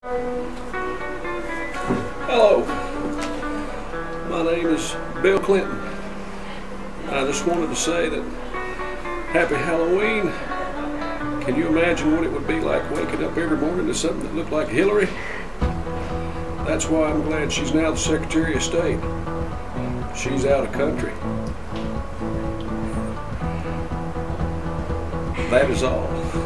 Hello, my name is Bill Clinton. I just wanted to say that Happy Halloween. Can you imagine what it would be like waking up every morning to something that looked like Hillary? That's why I'm glad she's now the Secretary of State. She's out of country. That is all.